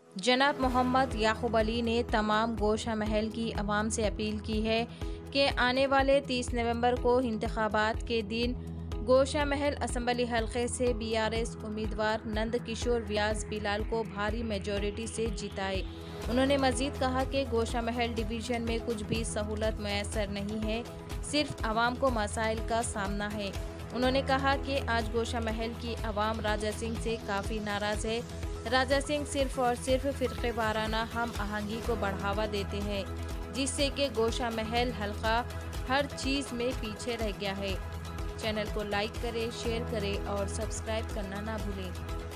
जनाब मोहम्मद याकूब अली ने तमाम गोशा महल की आवाम से अपील की है कि आने वाले 30 नवंबर को इंतखाबात के दिन गोशा महल असम्बली हल्के से बीआरएस उम्मीदवार नंद किशोर व्यास बिलाल को भारी मेजॉरिटी से जिताए। उन्होंने मजीद कहा कि गोशा महल डिवीज़न में कुछ भी सहूलत मैसर नहीं है, सिर्फ आवाम को मसाइल का सामना है। उन्होंने कहा कि आज गोशा महल की आवाम राजा सिंह से काफ़ी नाराज़ है। राजा सिंह सिर्फ और सिर्फ फ़िरक़े वाराना हम आहंगी को बढ़ावा देते हैं, जिससे कि गोशा महल हल्का हर चीज़ में पीछे रह गया है। चैनल को लाइक करें, शेयर करें और सब्सक्राइब करना ना भूलें।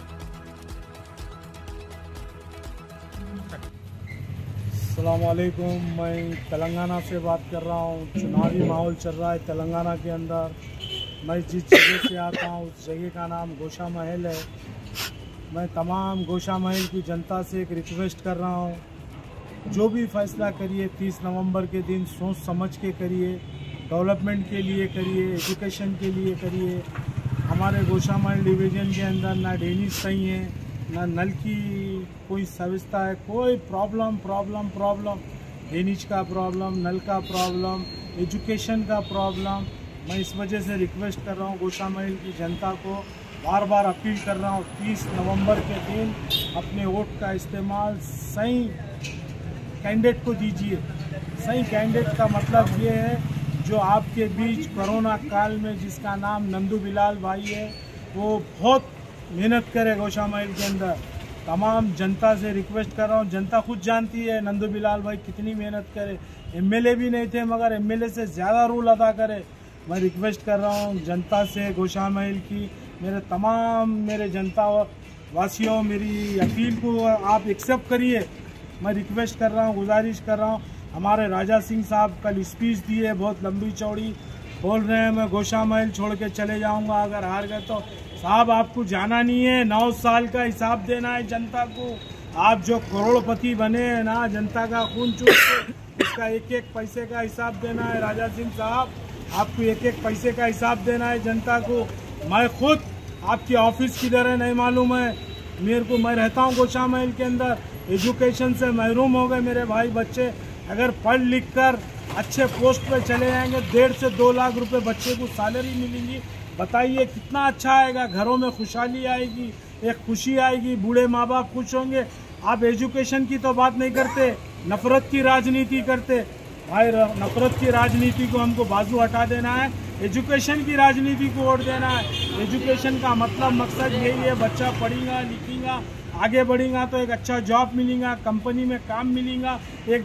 अस्सलाम वालेकुम, मैं तेलंगाना से बात कर रहा हूँ। चुनावी माहौल चल रहा है तेलंगाना के अंदर। मैं जिस जगह से आता हूँ उस जगह का नाम गोशा महल है। मैं तमाम गोशा महल की जनता से एक रिक्वेस्ट कर रहा हूँ, जो भी फैसला करिए 30 नवंबर के दिन सोच समझ के करिए, डेवलपमेंट के लिए करिए, एजुकेशन के लिए करिए। हमारे गोशा महल डिवीज़न के अंदर ना ड्रेनेज सही है, ना नल की कोई व्यवस्था है। कोई प्रॉब्लम ड्रेनेज का प्रॉब्लम, नल का प्रॉब्लम, एजुकेशन का प्रॉब्लम। मैं इस वजह से रिक्वेस्ट कर रहा हूँ गोशा महल की जनता को, बार बार अपील कर रहा हूँ, 30 नवंबर के दिन अपने वोट का इस्तेमाल सही कैंडिडेट को दीजिए। सही कैंडिडेट का मतलब ये है जो आपके बीच कोरोना काल में जिसका नाम नंदू बिलाल भाई है, वो बहुत मेहनत करे गोशा महल के अंदर। तमाम जनता से रिक्वेस्ट कर रहा हूँ, जनता खुद जानती है नंदू बिलाल भाई कितनी मेहनत करे। एमएलए भी नहीं थे मगर एमएलए से ज़्यादा रोल अदा करे। मैं रिक्वेस्ट कर रहा हूँ जनता से, गोशा महल की मेरे जनता वासियों, मेरी अपील को आप एक्सेप्ट करिए। मैं रिक्वेस्ट कर रहा हूँ, गुजारिश कर रहा हूँ। हमारे राजा सिंह साहब कल स्पीच दिए, बहुत लंबी चौड़ी, बोल रहे हैं मैं गोशा महल छोड़ के चले जाऊंगा अगर हार गए तो। साहब आपको जाना नहीं है, 9 साल का हिसाब देना है जनता को। आप जो करोड़पति बने हैं ना, जनता का खून चूस के, उसका एक एक पैसे का हिसाब देना है। राजा सिंह साहब आपको एक एक पैसे का हिसाब देना है जनता को। मैं खुद आपकी ऑफिस किधर है नहीं मालूम है मैं रहता हूँ गोशा महल के अंदर। एजुकेशन से महरूम हो गए मेरे भाई बच्चे। अगर पढ़ लिख कर अच्छे पोस्ट पे चले जाएंगे, 1.5 से 2 लाख रुपए बच्चे को सैलरी मिलेंगी। बताइए कितना अच्छा आएगा, घरों में खुशहाली आएगी, एक खुशी आएगी, बूढ़े माँ बाप खुश होंगे। आप एजुकेशन की तो बात नहीं करते, नफरत की राजनीति करते। भाई नफरत की राजनीति को हमको बाजू हटा देना है, एजुकेशन की राजनीति को वोट देना है। एजुकेशन का मतलब मकसद यही है, बच्चा पढ़ेगा लिखेगा आगे बढ़ेगा तो एक अच्छा जॉब मिलेगा, कंपनी में काम मिलेगा,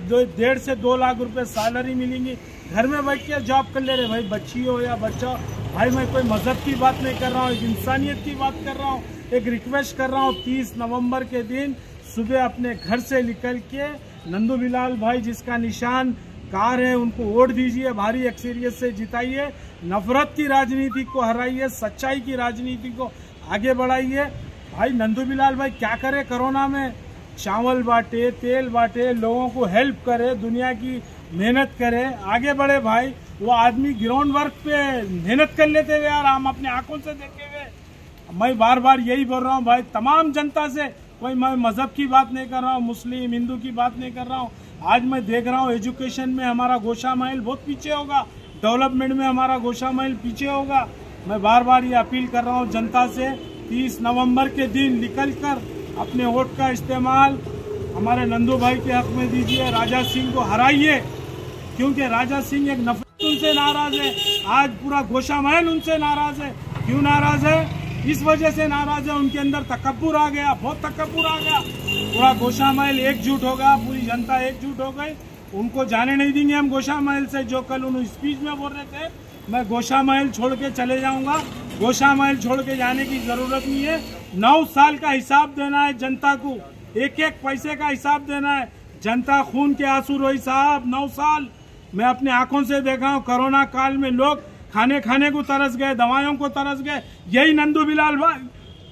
1.5 से 2 लाख रुपए सैलरी मिलेंगी। घर में बैठ के जॉब कर ले रहे भाई, बच्ची हो या बच्चा। भाई मैं कोई मजहब की बात नहीं कर रहा हूँ, एक इंसानियत की बात कर रहा हूँ। एक रिक्वेस्ट कर रहा हूँ, 30 नवंबर के दिन सुबह अपने घर से निकल के नंदू बिलाल भाई जिसका निशान कार है उनको वोट दीजिए, भारी अक्सरियत से जिताइए। नफरत की राजनीति को हराइए, सच्चाई की राजनीति को आगे बढ़ाइए। भाई नंदू बिलाल भाई क्या करे, कोरोना में चावल बांटे, तेल बांटे, लोगों को हेल्प करे, दुनिया की मेहनत करे, आगे बढ़े। भाई वो आदमी ग्राउंड वर्क पे मेहनत कर लेते हुए यार, हम अपने आंखों से देखे हुए। मैं बार बार यही बोल रहा हूँ भाई तमाम जनता से, कोई मैं मजहब की बात नहीं कर रहा हूँ, मुस्लिम हिंदू की बात नहीं कर रहा हूँ। आज मैं देख रहा हूँ एजुकेशन में हमारा गोशा महल बहुत पीछे होगा, डेवलपमेंट में हमारा गोशा महल पीछे होगा। मैं बार बार ये अपील कर रहा हूँ जनता से, 30 नवंबर के दिन निकलकर अपने वोट का इस्तेमाल हमारे नंदू भाई के हक में दीजिए। राजा सिंह को हराइए, क्योंकि राजा सिंह एक नफरत उनसे नाराज है। आज पूरा गोशा महल उनसे नाराज है। क्यों नाराज है? इस वजह से नाराज है, उनके अंदर तकब्बुर आ गया, बहुत तकब्बुर आ गया। पूरा गोशा महल एकजुट हो गया, पूरी जनता एकजुट हो गई। उनको जाने नहीं देंगे हम गोशा महल से। जो कल उन्होंने स्पीच में बोल रहे थे मैं गोशा महल छोड़ के चले जाऊंगा, गोशा महल छोड़ के जाने की जरूरत नहीं है। 9 साल का हिसाब देना है जनता को, एक एक पैसे का हिसाब देना है। जनता खून के आंसू रोई साहब, 9 साल मैं अपने आंखों से देखा हूँ। कोरोना काल में लोग खाने को तरस गए, दवाइयों को तरस गए। यही नंदू बिलाल भाई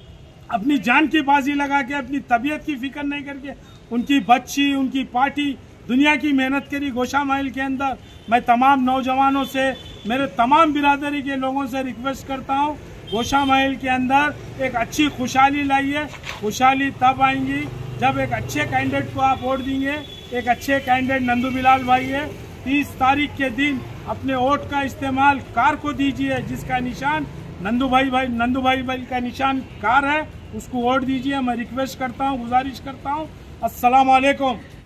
अपनी जान की बाजी लगा के, अपनी तबीयत की फिक्र नहीं करके, उनकी बच्ची, उनकी पार्टी दुनिया की मेहनत करी गोशा महल के अंदर। मैं तमाम नौजवानों से, मेरे तमाम बिरादरी के लोगों से रिक्वेस्ट करता हूँ, गोशा महल के अंदर एक अच्छी खुशहाली लाइए। खुशहाली तब आएंगी जब एक अच्छे कैंडिडेट को आप वोट देंगे, एक अच्छे कैंडिडेट नंदू बिलाल भाई है, 30 तारीख के दिन अपने वोट का इस्तेमाल कार को दीजिए, जिसका निशान नंदू भाई का निशान कार है, उसको वोट दीजिए। मैं रिक्वेस्ट करता हूँ, गुजारिश करता हूँ। अस्सलाम वालेकुम।